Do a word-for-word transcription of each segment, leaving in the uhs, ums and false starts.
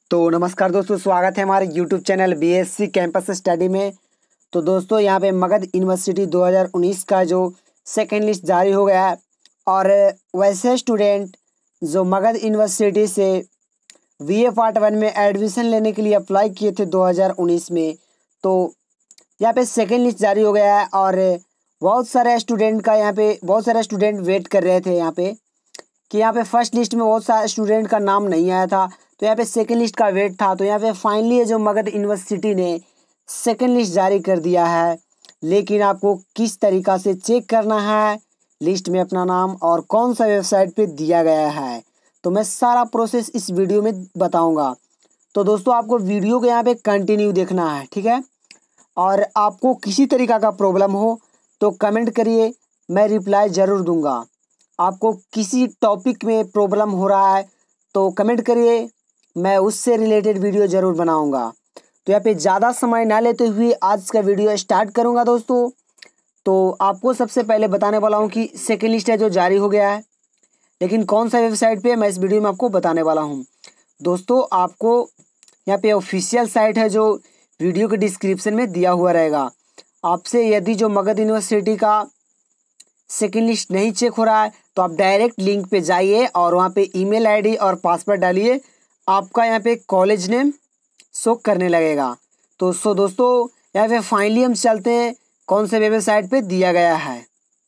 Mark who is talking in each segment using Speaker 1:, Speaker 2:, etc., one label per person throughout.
Speaker 1: तो नमस्कार दोस्तों, स्वागत है हमारे YouTube channel BSc Campus Study में। तो दोस्तों यहाँ पे मगध यूनिवर्सिटी दो हज़ार उन्नीस का जो सेकेंड लिस्ट जारी हो गया है और वैसे स्टूडेंट जो मगध यूनिवर्सिटी से बीए पार्ट वन में एडमिशन लेने के लिए अप्लाई किए थे दो हज़ार उन्नीस में, तो यहाँ पे सेकेंड लिस्ट जारी हो गया है और बहुत सारे स्टूडेंट का यहाँ पे बहुत सारे स्टूडेंट वेट कर रहे थे यहाँ पे कि यहाँ पे फर्स्ट लिस्ट में बहुत सारे स्टूडेंट का नाम नहीं आया था, तो यहाँ पे सेकेंड लिस्ट का वेट था। तो यहाँ पे फाइनली जो मगध यूनिवर्सिटी ने सेकेंड लिस्ट जारी कर दिया है, लेकिन आपको किस तरीक़ा से चेक करना है लिस्ट में अपना नाम और कौन सा वेबसाइट पे दिया गया है, तो मैं सारा प्रोसेस इस वीडियो में बताऊँगा। तो दोस्तों आपको वीडियो को यहाँ पे कंटिन्यू देखना है, ठीक है। और आपको किसी तरीक़ा का प्रॉब्लम हो तो कमेंट करिए, मैं रिप्लाई ज़रूर दूँगा। आपको किसी टॉपिक में प्रॉब्लम हो रहा है तो कमेंट करिए, मैं उससे रिलेटेड वीडियो ज़रूर बनाऊंगा। तो यहाँ पे ज़्यादा समय ना लेते हुए आज का वीडियो स्टार्ट करूंगा दोस्तों। तो आपको सबसे पहले बताने वाला हूं कि सेकेंड लिस्ट है जो जारी हो गया है, लेकिन कौन सा वेबसाइट पे मैं इस वीडियो में आपको बताने वाला हूं। दोस्तों आपको यहाँ पे ऑफिशियल साइट है जो वीडियो के डिस्क्रिप्शन में दिया हुआ रहेगा। आपसे यदि जो मगध यूनिवर्सिटी का सेकेंड लिस्ट नहीं चेक हो रहा है तो आप डायरेक्ट लिंक पे जाइए और वहाँ पे ईमेल आईडी और पासवर्ड डालिए, आपका यहाँ पे कॉलेज नेम शो करने लगेगा। तो सो दोस्तों यहाँ पे फाइनली हम चलते हैं कौन से वेबसाइट पे दिया गया है।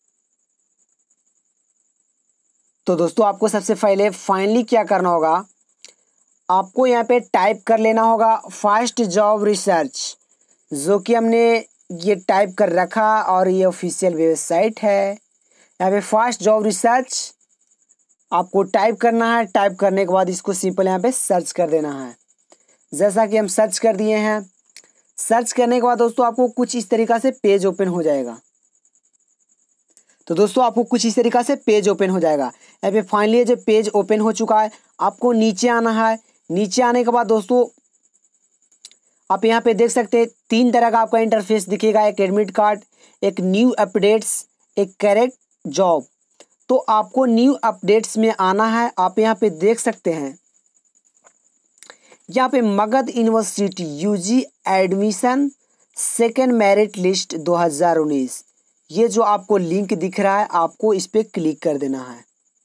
Speaker 1: तो दोस्तों आपको सबसे पहले फाइनली क्या करना होगा, आपको यहाँ पे टाइप कर लेना होगा फास्ट जॉब रिसर्च, जो कि हमने ये टाइप कर रखा और ये ऑफिशियल वेबसाइट है। यहाँ पे फास्ट जॉब रिसर्च आपको टाइप करना है। टाइप करने के बाद इसको सिंपल यहाँ पे सर्च कर देना है। जैसा कि हम सर्च कर दिए हैं, सर्च करने के बाद दोस्तों आपको कुछ इस तरीक़ा से पेज ओपन हो जाएगा। तो दोस्तों आपको कुछ इस तरीक़ा से पेज ओपन हो जाएगा। यहाँ पे फाइनली जो पेज ओपन हो चुका है, आपको नीचे आना है। नीचे आने के बाद दोस्तों आप यहाँ पे देख सकते हैं तीन तरह का आपका इंटरफेस दिखेगा, एक एडमिट कार्ड, एक न्यू अपडेट्स, एक करेक्ट जॉब। तो आपको न्यू अपडेट्स में आना है। आप यहाँ पे देख सकते हैं, यहाँ पे Magadh university UG admission second merit list दो हज़ार उन्नीस, ये जो आपको लिंक दिख रहा है आपको इस पर क्लिक कर देना है।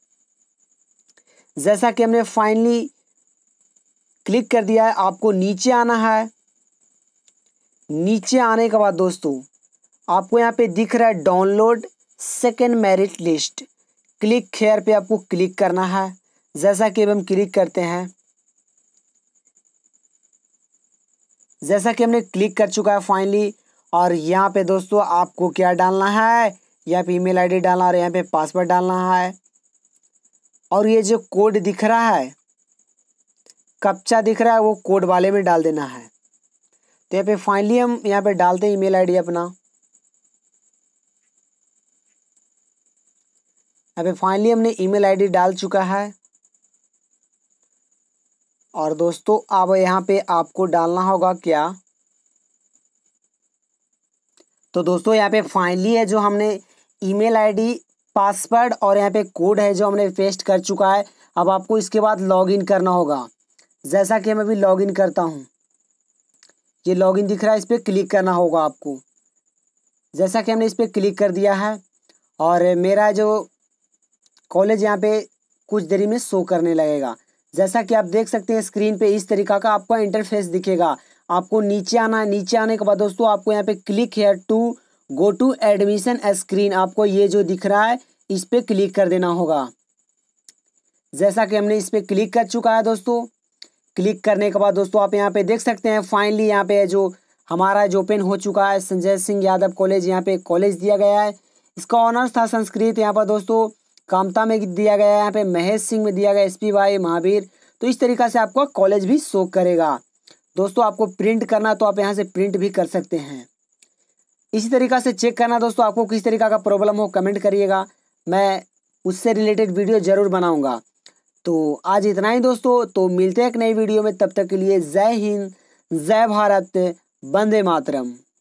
Speaker 1: जैसा कि हमने फाइनली क्लिक कर दिया है, आपको नीचे आना है। नीचे आने के बाद दोस्तों आपको यहाँ पे दिख रहा है download second merit list, click here पे आपको क्लिक करना है। जैसा कि अब हम क्लिक करते हैं, जैसा कि हमने क्लिक कर चुका है फाइनली, और यहाँ पे दोस्तों आपको क्या डालना है, यहाँ पे ईमेल आईडी डालना और यहाँ पे पासवर्ड डालना है। और ये जो कोड दिख रहा है, कैप्चा दिख रहा है, वो कोड वाले में डाल देना है। तो यहाँ पे फाइनली हम यहाँ पे डालते हैं ईमेल आईडी अपना। यहाँ पे फाइनली हमने ईमेल आईडी डाल चुका है। और दोस्तों अब यहाँ पे आपको डालना होगा क्या, तो दोस्तों यहाँ पे फाइनली है जो हमने ईमेल आईडी, पासवर्ड और यहाँ पे कोड है जो हमने पेस्ट कर चुका है। अब आपको इसके बाद लॉगिन करना होगा। जैसा कि मैं अभी लॉगिन करता हूँ, ये लॉगिन दिख रहा है, इस पर क्लिक करना होगा आपको। जैसा कि हमने इस पर क्लिक कर दिया है और मेरा जो कॉलेज यहाँ पे कुछ देरी में शो करने लगेगा। जैसा कि आप देख सकते हैं स्क्रीन पे इस तरीक़ा का आपका इंटरफेस दिखेगा। आपको नीचे आना है। नीचे आने के बाद दोस्तों आपको यहाँ पे click here to go to admission screen, आपको ये जो दिख रहा है इस पर क्लिक कर देना होगा। जैसा कि हमने इस पर क्लिक कर चुका है दोस्तों। क्लिक करने के बाद दोस्तों आप यहाँ पे देख सकते हैं फाइनली यहाँ पे जो हमारा जो ओपन हो चुका है संजय सिंह यादव कॉलेज, यहाँ पे कॉलेज दिया गया है। इसका ऑनर्स था संस्कृत, यहाँ पर दोस्तों कामता में दिया गया है, यहाँ पे महेश सिंह में दिया गया एस पी वाई महावीर। तो इस तरीक़ा से आपका कॉलेज भी शो करेगा। दोस्तों आपको प्रिंट करना तो आप यहाँ से प्रिंट भी कर सकते हैं। इसी तरीक़ा से चेक करना दोस्तों, आपको किस तरीक़ा का प्रॉब्लम हो कमेंट करिएगा, मैं उससे रिलेटेड वीडियो ज़रूर बनाऊँगा। तो आज इतना ही दोस्तों, तो मिलते हैं एक नई वीडियो में। तब तक के लिए जय हिंद, जय भारत, वंदे मातरम।